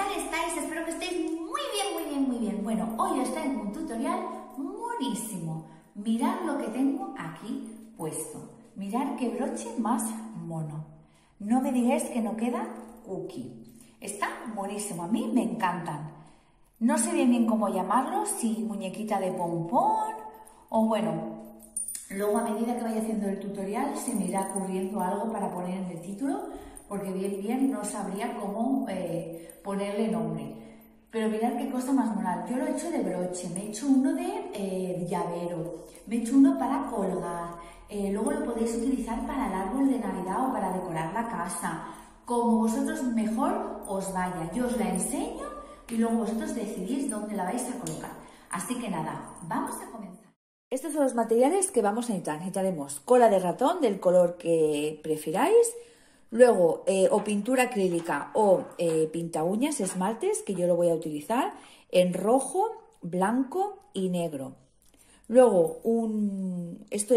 tal estáis? Espero que estéis muy bien, muy bien, muy bien. Bueno, hoy os traigo un tutorial monísimo. Mirad lo que tengo aquí puesto. Mirad qué broche más mono. No me digáis que no queda cookie. Está buenísimo, a mí me encantan. No sé bien cómo llamarlo, si muñequita de pompón o bueno. Luego, a medida que vaya haciendo el tutorial, se me irá ocurriendo algo para poner en el título, porque bien no sabría cómo ponerle nombre. Pero mirad qué cosa más moral. Yo lo he hecho de broche, me he hecho uno de llavero, me he hecho uno para colgar. Luego lo podéis utilizar para el árbol de Navidad o para decorar la casa. Como vosotros mejor os vaya. Yo os la enseño y luego vosotros decidís dónde la vais a colocar. Así que nada, vamos a comenzar. Estos son los materiales que vamos a necesitar. Necesitaremos cola de ratón del color que prefiráis, luego o pintura acrílica o pinta uñas, esmaltes, que yo lo voy a utilizar en rojo, blanco y negro. Luego, esto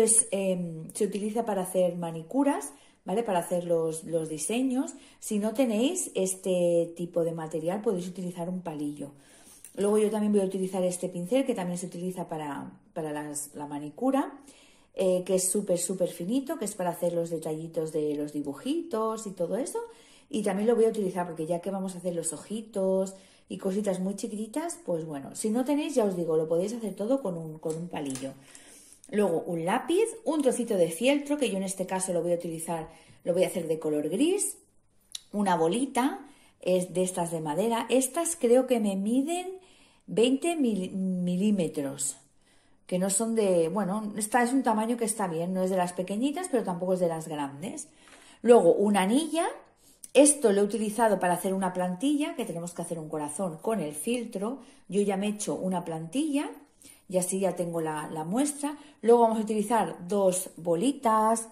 se utiliza para hacer manicuras, ¿vale? Para hacer los diseños. Si no tenéis este tipo de material, podéis utilizar un palillo. Luego yo también voy a utilizar este pincel que también se utiliza para la manicura, que es súper finito, que es para hacer los detallitos de los dibujitos y todo eso. Y también lo voy a utilizar porque ya que vamos a hacer los ojitos y cositas muy chiquititas, pues bueno, si no tenéis, ya os digo, lo podéis hacer todo con un palillo. Luego un lápiz, un trocito de fieltro, que yo en este caso lo voy a utilizar, lo voy a hacer de color gris, una bolita, es de estas de madera. Estas creo que me miden 20 milímetros, que no son de, bueno, esta es un tamaño que está bien, no es de las pequeñitas, pero tampoco es de las grandes. Luego una anilla, esto lo he utilizado para hacer una plantilla, que tenemos que hacer un corazón con el filtro. Yo ya me he hecho una plantilla y así ya tengo la muestra. Luego vamos a utilizar dos bolitas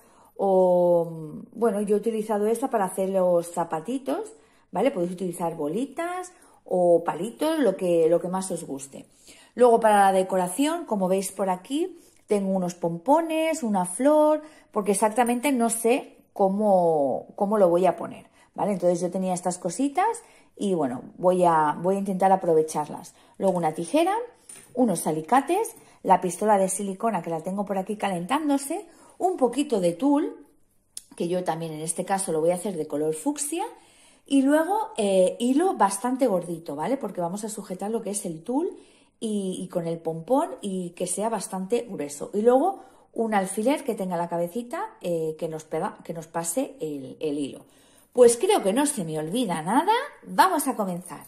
o, bueno, yo he utilizado esta para hacer los zapatitos, ¿vale? Podéis utilizar bolitas o palitos, lo que más os guste. Luego para la decoración, como veis por aquí, tengo unos pompones, una flor, porque exactamente no sé cómo lo voy a poner, ¿vale? Entonces yo tenía estas cositas y bueno, voy a intentar aprovecharlas. Luego una tijera, unos alicates, la pistola de silicona que la tengo por aquí calentándose, un poquito de tul, que yo también en este caso lo voy a hacer de color fucsia, y luego hilo bastante gordito, ¿vale? Porque vamos a sujetar lo que es el tul y con el pompón y que sea bastante grueso. Y luego un alfiler que tenga la cabecita que nos pase el hilo. Pues creo que no se me olvida nada. Vamos a comenzar.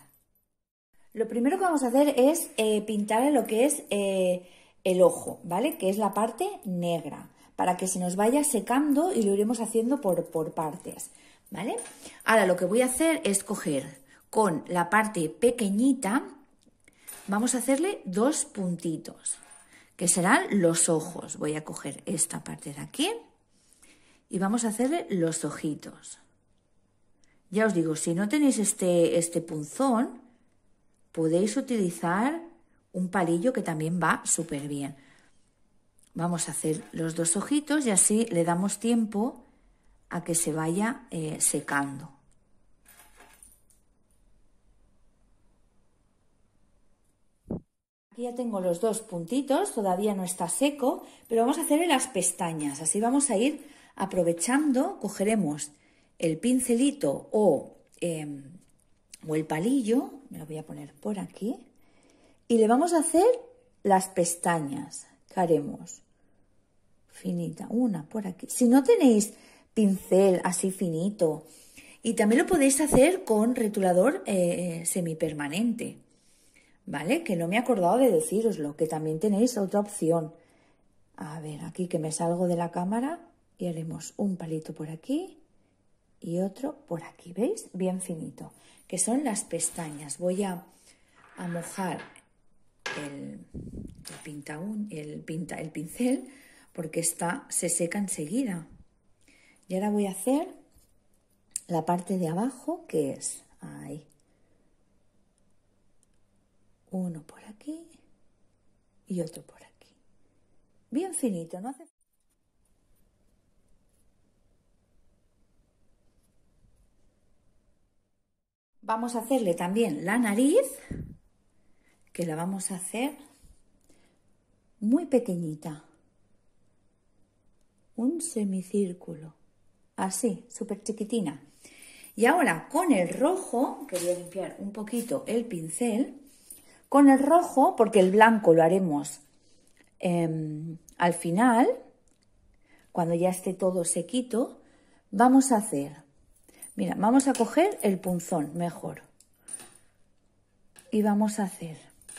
Lo primero que vamos a hacer es pintar lo que es el ojo, ¿vale? Que es la parte negra, para que se nos vaya secando y lo iremos haciendo por partes, ¿vale? Ahora lo que voy a hacer es coger con la parte pequeñita, vamos a hacerle dos puntitos, que serán los ojos. Voy a coger esta parte de aquí y vamos a hacerle los ojitos. Ya os digo, si no tenéis este punzón, podéis utilizar un palillo que también va súper bien. Vamos a hacer los dos ojitos y así le damos tiempo a que se vaya secando. Aquí ya tengo los dos puntitos, todavía no está seco, pero vamos a hacer las pestañas. Así vamos a ir aprovechando, cogeremos el pincelito o el palillo, me lo voy a poner por aquí, y le vamos a hacer las pestañas. ¿Qué haremos? Finita, una por aquí. Si no tenéis pincel así finito, y también lo podéis hacer con retulador semipermanente, ¿vale? Que no me he acordado de decíroslo, que también tenéis otra opción. A ver, aquí que me salgo de la cámara y haremos un palito por aquí y otro por aquí, ¿veis? Bien finito, que son las pestañas. Voy a mojar el pincel porque se seca enseguida. Y ahora voy a hacer la parte de abajo, que es ahí. Uno por aquí y otro por aquí. Bien finito, ¿no hace? Vamos a hacerle también la nariz, que la vamos a hacer muy pequeñita. Un semicírculo, así, súper chiquitina. Y ahora con el rojo, que voy a limpiar un poquito el pincel, con el rojo, porque el blanco lo haremos al final, cuando ya esté todo sequito, vamos a hacer, mira, vamos a coger el punzón mejor y vamos a hacer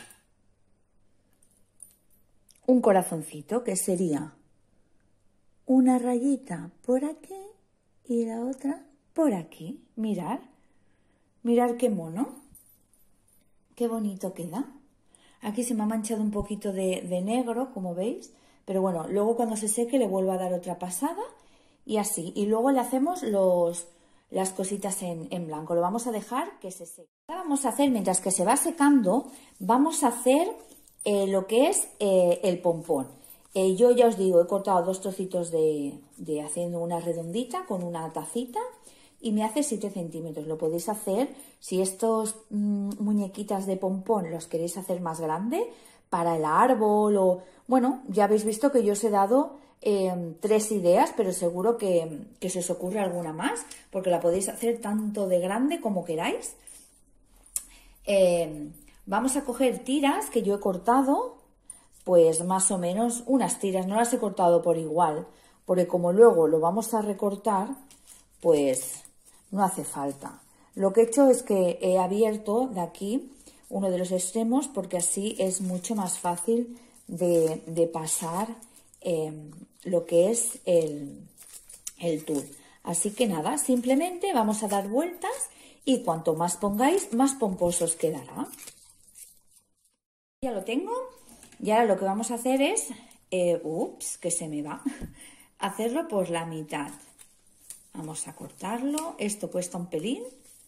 un corazoncito que sería una rayita por aquí y la otra por aquí. Mirad, mirad qué mono, qué bonito queda. Aquí se me ha manchado un poquito de negro, como veis, pero bueno, luego cuando se seque le vuelvo a dar otra pasada y así. Y luego le hacemos las cositas en blanco. Lo vamos a dejar que se seque. Ahora vamos a hacer, mientras que se va secando, vamos a hacer lo que es el pompón. Yo ya os digo, he cortado 2 trocitos de haciendo una redondita con una tacita y me hace 7 centímetros. Lo podéis hacer, si estos muñequitas de pompón los queréis hacer más grande, para el árbol o... Bueno, ya habéis visto que yo os he dado 3 ideas, pero seguro que se os ocurre alguna más, porque la podéis hacer tanto de grande como queráis. Vamos a coger tiras que yo he cortado, pues más o menos unas tiras, no las he cortado por igual, porque como luego lo vamos a recortar, pues no hace falta. Lo que he hecho es que he abierto de aquí uno de los extremos porque así es mucho más fácil de pasar lo que es el tul. Así que nada, simplemente vamos a dar vueltas y cuanto más pongáis, más pomposos quedará. Ya lo tengo. Y ahora lo que vamos a hacer es, que se me va, hacerlo por la mitad. Vamos a cortarlo. Esto cuesta un pelín.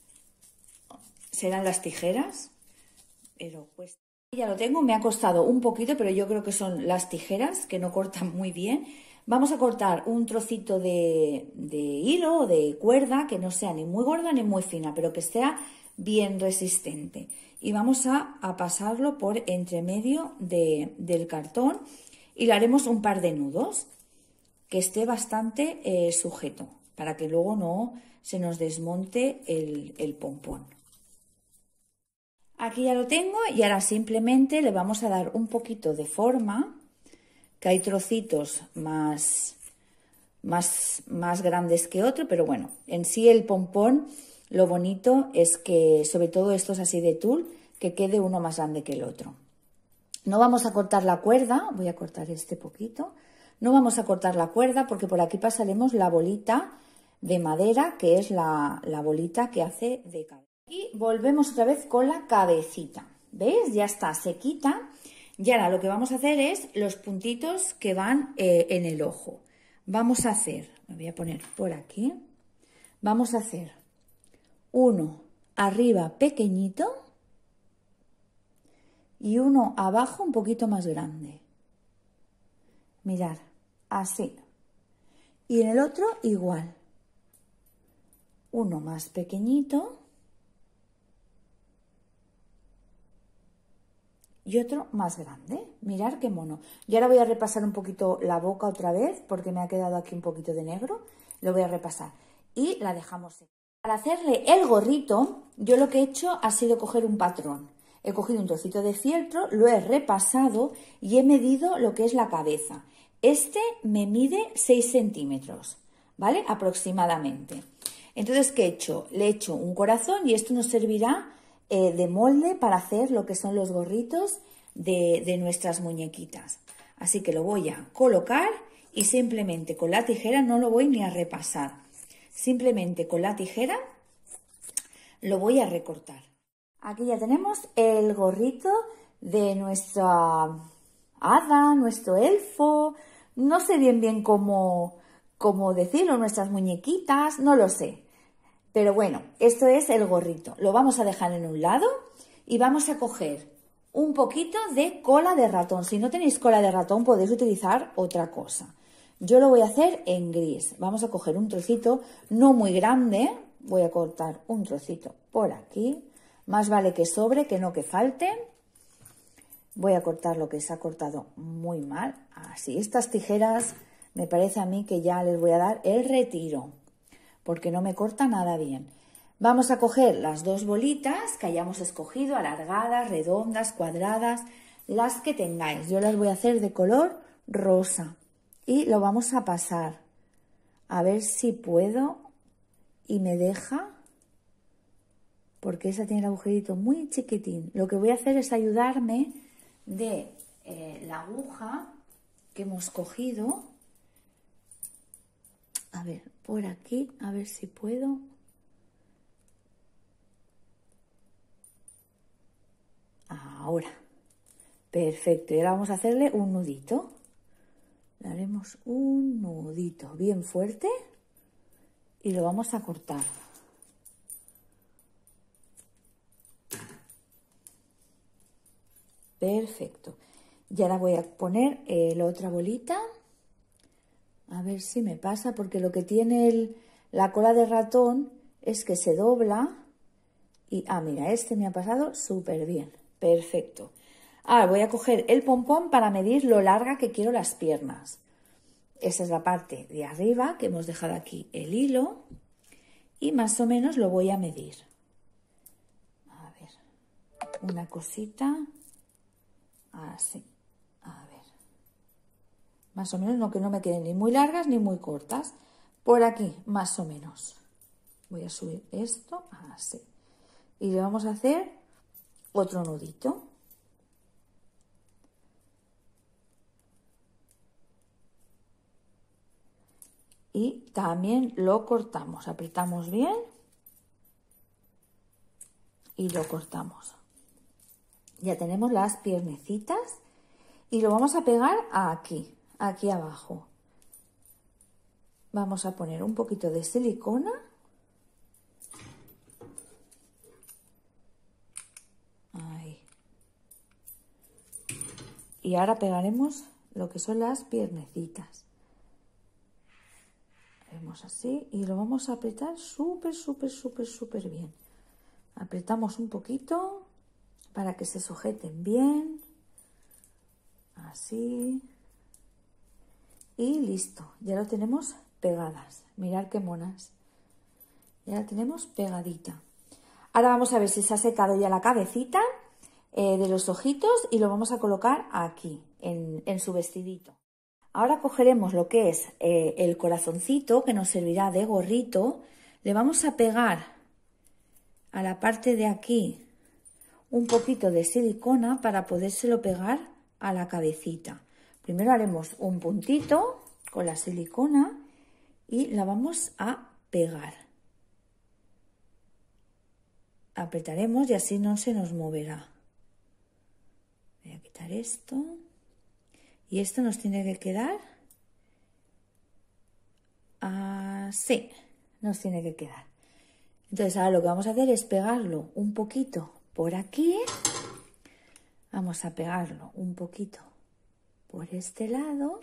Serán las tijeras, pero cuesta. Ya lo tengo, me ha costado un poquito, pero yo creo que son las tijeras que no cortan muy bien. Vamos a cortar un trocito de hilo o de cuerda que no sea ni muy gorda ni muy fina, pero que sea bien resistente. Y vamos a pasarlo por entre medio del cartón y le haremos un par de nudos que esté bastante sujeto para que luego no se nos desmonte el pompón. Aquí ya lo tengo y ahora simplemente le vamos a dar un poquito de forma, que hay trocitos más grandes que otro, pero bueno, en sí el pompón, lo bonito es que, sobre todo estos así de tul, que quede uno más grande que el otro. No vamos a cortar la cuerda, voy a cortar este poquito, no vamos a cortar la cuerda porque por aquí pasaremos la bolita de madera, que es la bolita que hace de cabeza. Y volvemos otra vez con la cabecita, ¿veis? Ya está sequita. Y ahora lo que vamos a hacer es los puntitos que van en el ojo. Vamos a hacer, me voy a poner por aquí, vamos a hacer uno arriba pequeñito y uno abajo un poquito más grande. Mirad, así. Y en el otro igual. Uno más pequeñito y otro más grande. Mirad qué mono. Y ahora voy a repasar un poquito la boca otra vez porque me ha quedado aquí un poquito de negro. Lo voy a repasar y la dejamos secar. Para hacerle el gorrito, yo lo que he hecho ha sido coger un patrón. He cogido un trocito de fieltro, lo he repasado y he medido lo que es la cabeza. Este me mide 6 centímetros, ¿vale? Aproximadamente. Entonces, ¿qué he hecho? Le he hecho un corazón y esto nos servirá de molde para hacer lo que son los gorritos de nuestras muñequitas. Así que lo voy a colocar y simplemente con la tijera, no lo voy ni a repasar, simplemente con la tijera lo voy a recortar. Aquí ya tenemos el gorrito de nuestra hada, nuestro elfo, no sé bien cómo decirlo, nuestras muñequitas, no lo sé. Pero bueno, esto es el gorrito. Lo vamos a dejar en un lado y vamos a coger un poquito de cola de ratón. Si no tenéis cola de ratón podéis utilizar otra cosa. Yo lo voy a hacer en gris. Vamos a coger un trocito no muy grande voy a cortar un trocito por aquí. Más vale que sobre que no que falte. Voy a cortar lo que se ha cortado muy mal. Así, estas tijeras me parece a mí que ya les voy a dar el retiro, porque no me corta nada bien. Vamos a coger las dos bolitas que hayamos escogido, alargadas, redondas, cuadradas, las que tengáis. Yo las voy a hacer de color rosa y lo vamos a pasar. A ver si puedo y me deja, porque esa tiene el agujerito muy chiquitín. Lo que voy a hacer es ayudarme de la aguja que hemos cogido. A ver, por aquí, a ver si puedo. Ahora, perfecto. Y ahora vamos a hacerle un nudito. Le haremos un nudito bien fuerte y lo vamos a cortar. Perfecto. Y ahora voy a poner la otra bolita. A ver si me pasa, porque lo que tiene la cola de ratón es que se dobla. Y, mira, este me ha pasado súper bien. Perfecto. Ahora voy a coger el pompón para medir lo larga que quiero las piernas. Esa es la parte de arriba, que hemos dejado aquí el hilo. Y más o menos lo voy a medir. A ver, una cosita. Así. A ver. Más o menos, no que no me queden ni muy largas ni muy cortas. Por aquí, más o menos. Voy a subir esto así. Y le vamos a hacer otro nudito. Y también lo cortamos. Apretamos bien y lo cortamos. Ya tenemos las piernecitas y lo vamos a pegar aquí, aquí abajo. Vamos a poner un poquito de silicona. Ahí. Y ahora pegaremos lo que son las piernecitas. Haremos así y lo vamos a apretar súper, súper, súper, súper bien. Apretamos un poquito para que se sujeten bien. Así. Y listo, ya lo tenemos pegadas. Mirad qué monas. Ya la tenemos pegadita. Ahora vamos a ver si se ha secado ya la cabecita de los ojitos y lo vamos a colocar aquí, en su vestidito. Ahora cogeremos lo que es el corazoncito, que nos servirá de gorrito. Le vamos a pegar a la parte de aquí un poquito de silicona para podérselo pegar a la cabecita. Primero haremos un puntito con la silicona y la vamos a pegar. Apretaremos y así no se nos moverá. Voy a quitar esto. Y esto nos tiene que quedar así. Nos tiene que quedar. Entonces ahora lo que vamos a hacer es pegarlo un poquito por aquí. Vamos a pegarlo un poquito por este lado.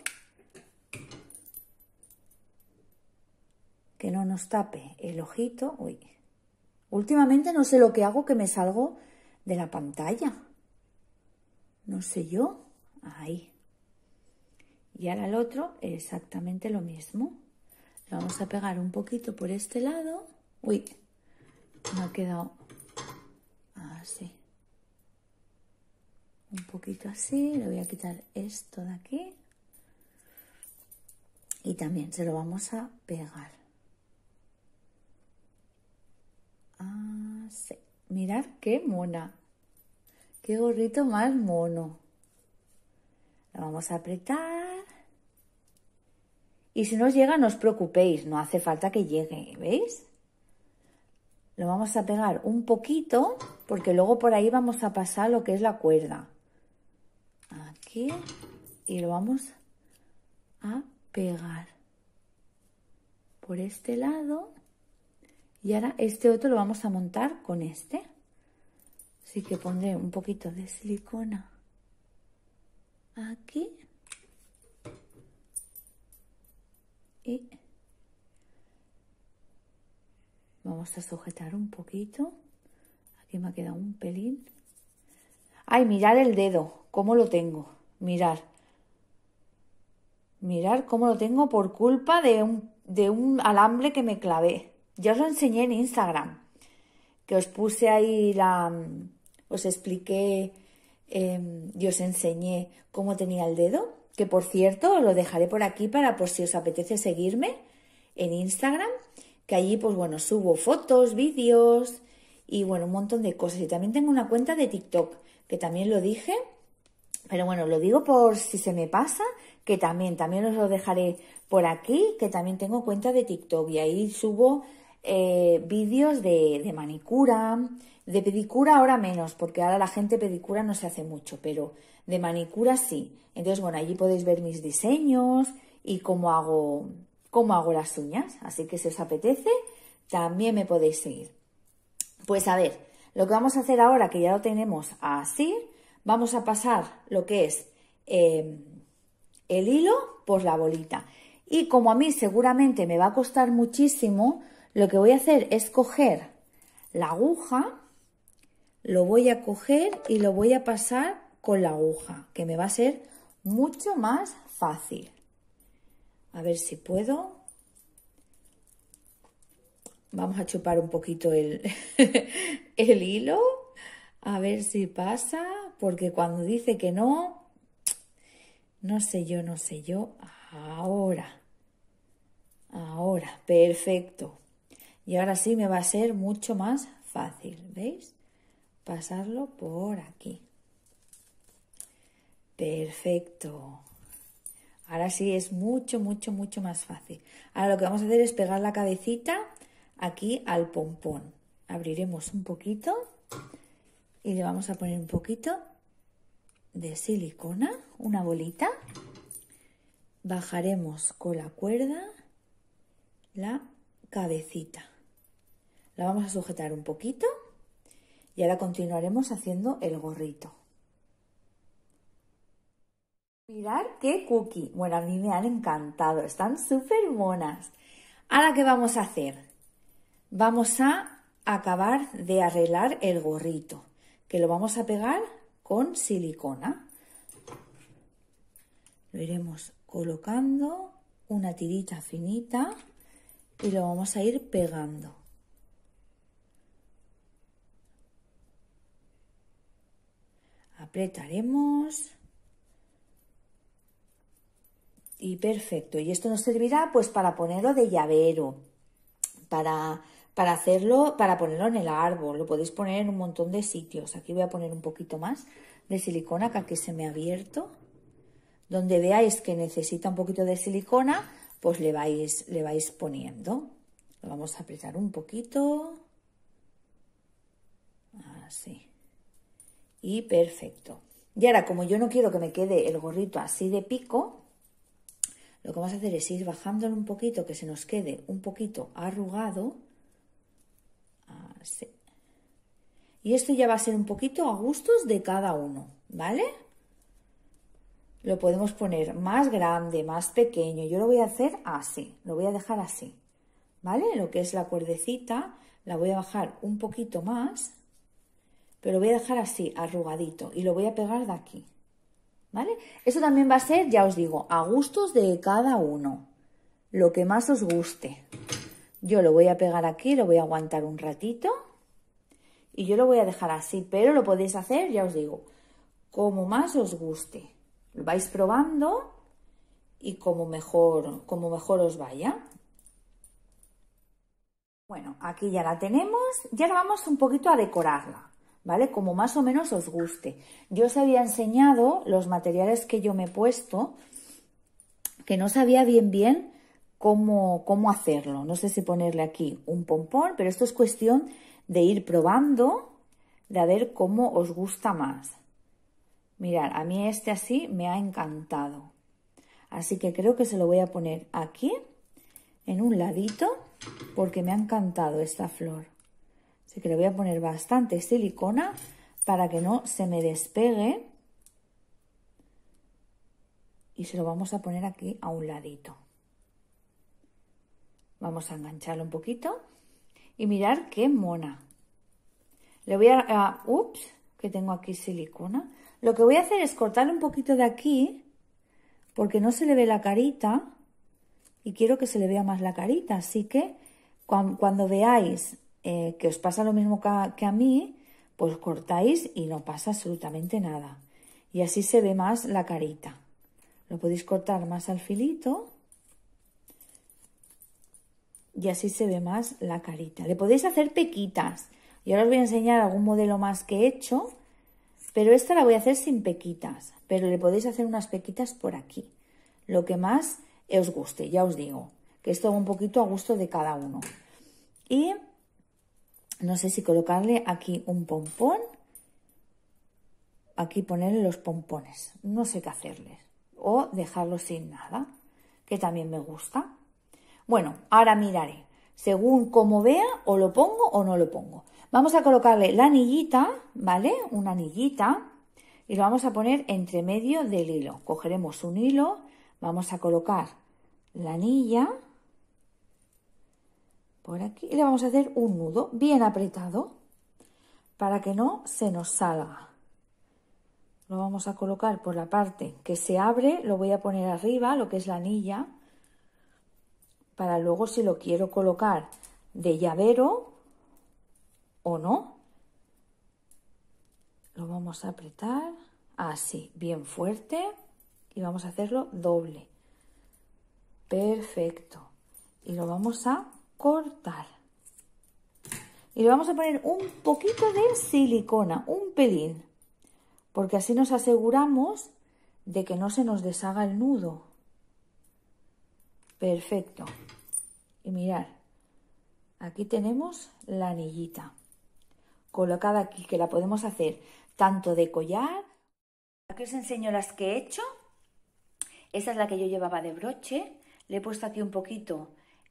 Que no nos tape el ojito. Uy. Últimamente no sé lo que hago, que me salgo de la pantalla. No sé yo. Ahí. Y ahora el otro exactamente lo mismo. Lo vamos a pegar un poquito por este lado. Uy, me ha quedado así. Un poquito así. Le voy a quitar esto de aquí. Y también se lo vamos a pegar. Así. Mirad qué mona. Qué gorrito más mono. Lo vamos a apretar. Y si no os llega, no os preocupéis. No hace falta que llegue, ¿veis? Lo vamos a pegar un poquito, porque luego por ahí vamos a pasar lo que es la cuerda. Aquí. Y lo vamos a pegar. Por este lado. Y ahora este otro lo vamos a montar con este. Así que pondré un poquito de silicona aquí. Y Vamos a sujetar un poquito. Aquí me ha quedado un pelín. Ay, mirad el dedo, cómo lo tengo. Mirad. Mirad cómo lo tengo por culpa de un alambre que me clavé. Ya os lo enseñé en Instagram. Que os puse ahí os expliqué y os enseñé cómo tenía el dedo. Que por cierto, lo dejaré por aquí para por si os apetece seguirme en Instagram. Que allí, pues bueno, subo fotos, vídeos y bueno, un montón de cosas. Y también tengo una cuenta de TikTok, que también lo dije. Pero bueno, lo digo por si se me pasa, que también os lo dejaré por aquí, que también tengo cuenta de TikTok y ahí subo vídeos de manicura, de pedicura ahora menos, porque ahora la gente pedicura no se hace mucho, pero de manicura sí. Entonces, bueno, allí podéis ver mis diseños y cómo hago las uñas. Así que si os apetece, también me podéis seguir. Pues a ver, lo que vamos a hacer ahora, que ya lo tenemos así, vamos a pasar lo que es el hilo por la bolita. Y como a mí seguramente me va a costar muchísimo, lo que voy a hacer es coger la aguja, lo voy a coger y lo voy a pasar con la aguja, que me va a ser mucho más fácil. A ver si puedo. Vamos a chupar un poquito el hilo, a ver si pasa, porque cuando dice que no, no sé yo. Ahora, perfecto. Y ahora sí me va a ser mucho más fácil, ¿veis? Pasarlo por aquí. Perfecto. Ahora sí es mucho más fácil. Ahora lo que vamos a hacer es pegar la cabecita aquí al pompón. Abriremos un poquito y le vamos a poner un poquito de silicona, una bolita. Bajaremos con la cuerda la cabecita. La vamos a sujetar un poquito y ahora continuaremos haciendo el gorrito. Mirad qué cookie. Bueno, a mí me han encantado. Están súper monas. Ahora, ¿qué vamos a hacer? Vamos a acabar de arreglar el gorrito, que lo vamos a pegar con silicona. Lo iremos colocando una tirita finita y lo vamos a ir pegando. Apretaremos. Y perfecto. Y esto nos servirá pues para ponerlo de llavero, para hacerlo, para ponerlo en el árbol. Lo podéis poner en un montón de sitios. Aquí voy a poner un poquito más de silicona, que aquí se me ha abierto. Donde veáis que necesita un poquito de silicona, pues le vais poniendo. Lo vamos a apretar un poquito. Así. Y perfecto. Y ahora, como yo no quiero que me quede el gorrito así de pico, lo que vamos a hacer es ir bajándolo un poquito, que se nos quede un poquito arrugado. Así. Y esto ya va a ser un poquito a gustos de cada uno, ¿vale? Lo podemos poner más grande, más pequeño. Yo lo voy a hacer así, lo voy a dejar así, ¿vale? Lo que es la cuerdecita, la voy a bajar un poquito más, pero lo voy a dejar así, arrugadito, y lo voy a pegar de aquí. ¿Vale? Eso también va a ser, ya os digo, a gustos de cada uno, lo que más os guste. Yo lo voy a pegar aquí, lo voy a aguantar un ratito y yo lo voy a dejar así, pero lo podéis hacer, ya os digo, como más os guste. Lo vais probando y como mejor os vaya. Bueno, aquí ya la tenemos y ahora vamos un poquito a decorarla. ¿Vale? Como más o menos os guste. Yo os había enseñado los materiales que yo me he puesto, que no sabía bien cómo hacerlo. No sé si ponerle aquí un pompón, pero esto es cuestión de ir probando, de a ver cómo os gusta más. Mirad, a mí este así me ha encantado. Así que creo que se lo voy a poner aquí, en un ladito, porque me ha encantado esta flor. Así que le voy a poner bastante silicona para que no se me despegue. Y se lo vamos a poner aquí a un ladito. Vamos a engancharlo un poquito. Y mirad qué mona. Le voy ups, que tengo aquí silicona. Lo que voy a hacer es cortarle un poquito de aquí, porque no se le ve la carita y quiero que se le vea más la carita. Así que cuando veáis que os pasa lo mismo que a mí, pues cortáis y no pasa absolutamente nada. Y así se ve más la carita. Lo podéis cortar más al filito y así se ve más la carita. Le podéis hacer pequitas. Y ahora os voy a enseñar algún modelo más que he hecho, pero esta la voy a hacer sin pequitas. Pero le podéis hacer unas pequitas por aquí. Lo que más os guste, ya os digo, que esto va un poquito a gusto de cada uno. Y no sé si colocarle aquí un pompón, aquí ponerle los pompones, no sé qué hacerles, o dejarlo sin nada, que también me gusta. Bueno, ahora miraré, según como vea, o lo pongo o no lo pongo. Vamos a colocarle la anillita, ¿vale? Una anillita, y lo vamos a poner entre medio del hilo. Cogeremos un hilo, vamos a colocar la anilla por aquí y le vamos a hacer un nudo bien apretado para que no se nos salga. Lo vamos a colocar por la parte que se abre, lo voy a poner arriba, lo que es la anilla, para luego si lo quiero colocar de llavero o no. Lo vamos a apretar así, bien fuerte, y vamos a hacerlo doble. Perfecto. Y lo vamos a cortar. Y le vamos a poner un poquito de silicona, un pelín, porque así nos aseguramos de que no se nos deshaga el nudo. Perfecto. Y mirad, aquí tenemos la anillita colocada aquí, que la podemos hacer tanto de collar. Aquí os enseño las que he hecho. Esta es la que yo llevaba de broche. Le he puesto aquí un poquito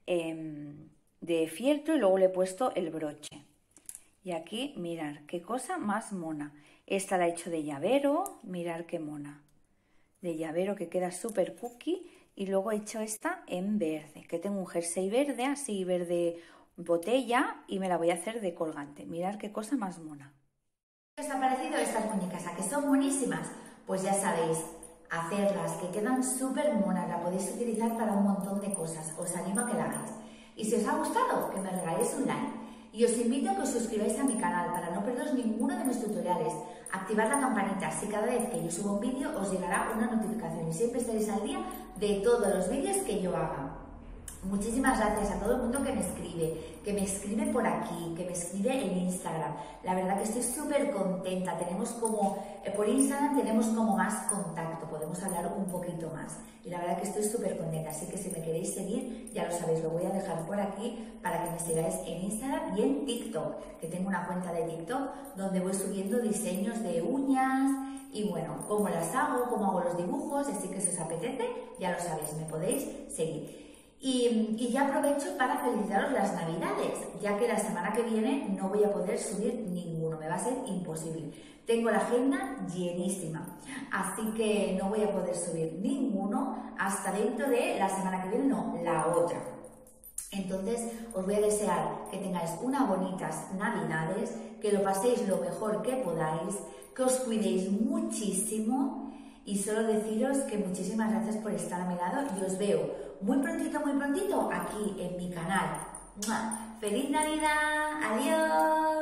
de fieltro y luego le he puesto el broche. Y aquí, mirad, qué cosa más mona. Esta la he hecho de llavero, mirad qué mona. De llavero que queda súper cookie. Y luego he hecho esta en verde, que tengo un jersey verde, así verde botella, y me la voy a hacer de colgante. Mirad qué cosa más mona. ¿Qué os ha parecido estas muñecas? ¿A que son buenísimas? Pues ya sabéis, hacerlas, que quedan súper monas, la podéis utilizar para un montón de cosas. Os animo a que la hagáis. Y si os ha gustado, que me regaléis un like. Y os invito a que os suscribáis a mi canal para no perderos ninguno de mis tutoriales. Activad la campanita, así cada vez que yo subo un vídeo os llegará una notificación y siempre estaréis al día de todos los vídeos que yo haga. Muchísimas gracias a todo el mundo que me escribe por aquí, que me escribe en Instagram. La verdad que estoy súper contenta. Tenemos como, por Instagram tenemos como más contacto, podemos hablar un poquito más. Y la verdad que estoy súper contenta, así que si me queréis seguir, ya lo sabéis, lo voy a dejar por aquí para que me sigáis en Instagram y en TikTok, que tengo una cuenta de TikTok donde voy subiendo diseños de uñas y bueno, cómo las hago, cómo hago los dibujos, así que si os apetece, ya lo sabéis, me podéis seguir. Y ya aprovecho para felicitaros las Navidades, ya que la semana que viene no voy a poder subir ninguno, me va a ser imposible. Tengo la agenda llenísima, así que no voy a poder subir ninguno hasta dentro de la semana que viene, no, la otra. Entonces os voy a desear que tengáis unas bonitas Navidades, que lo paséis lo mejor que podáis, que os cuidéis muchísimo. Y solo deciros que muchísimas gracias por estar a mi lado y os veo muy prontito aquí en mi canal. ¡Mua! ¡Feliz Navidad! ¡Adiós!